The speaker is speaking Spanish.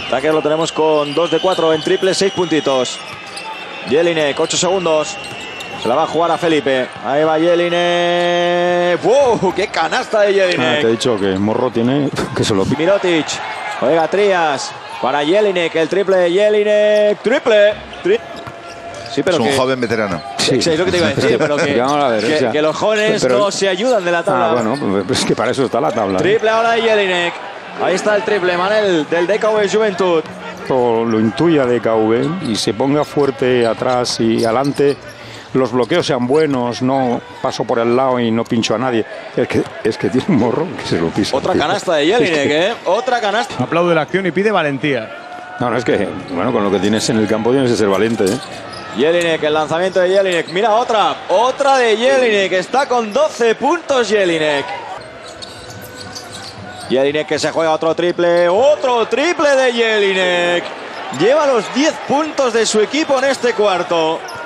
Tucker lo tenemos con 2 de 4 en triple, 6 puntitos. Jelinek, 8 segundos. Se la va a jugar a Felipe. Ahí va Jelinek. ¡Wow! ¡Qué canasta de Jelinek! Te he dicho que Morro tiene que se lo pide. Mirotic. Juega Trías. Para Jelinek. El triple de Jelinek. ¡Triple! Sí, pero es un joven veterano. Sí, es lo que te iba a decir, pero que los jóvenes no se ayudan de la tabla. Bueno, pues es que para eso está la tabla. Triple ahora de Jelinek. Ahí está el triple, Manel, del DKV Juventud. Lo intuya DKV y se ponga fuerte atrás y adelante. Los bloqueos sean buenos, no paso por el lado y no pincho a nadie. Es que tiene un morro que se lo pisa. Otra canasta de Jelinek, Otra canasta. Aplaude la acción y pide valentía. No, es que, bueno, con lo que tienes en el campo tienes que ser valiente, Jelinek, el lanzamiento de Jelinek. Mira, otra de Jelinek. Está con 12 puntos Jelinek. Jelinek que se juega otro triple de Jelinek. Lleva los 10 puntos de su equipo en este cuarto.